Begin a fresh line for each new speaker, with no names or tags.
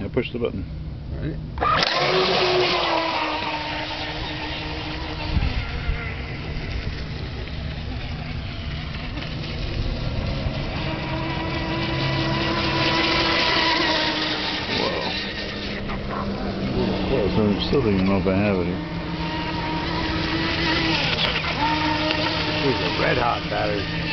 I push the button. Close. I still don't even know if I have it here.
These are red hot batteries.